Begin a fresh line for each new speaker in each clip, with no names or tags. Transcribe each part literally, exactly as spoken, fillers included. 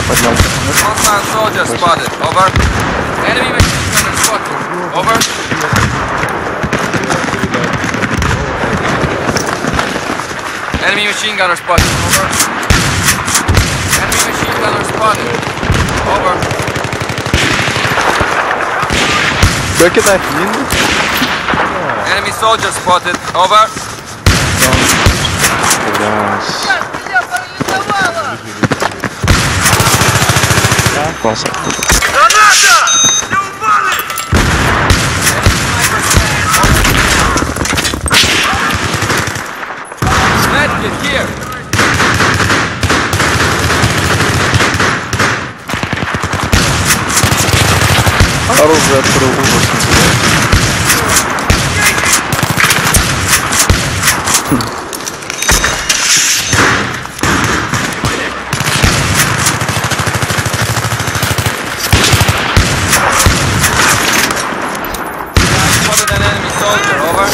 поднял.
Frontline soldier spotted. Over. Enemy machine gunner spotted. Over. Enemy machine gunner spotted. Over. Enemy machine gunner spotted. Over.
Что кидать? Мины?
Enemy soldier spotted. Over.
Классно.
Medkit here.
Оружие открыл, ужас называется.
Spotted an enemy soldier. Over.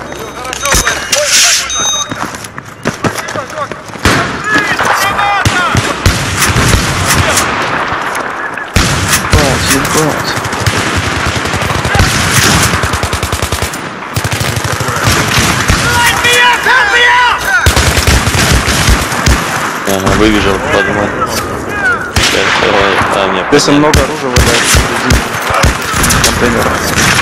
Ебать, ебать.
Ага, выбежал, подумал. А, мне
Если много оружия валяется среди контейнера.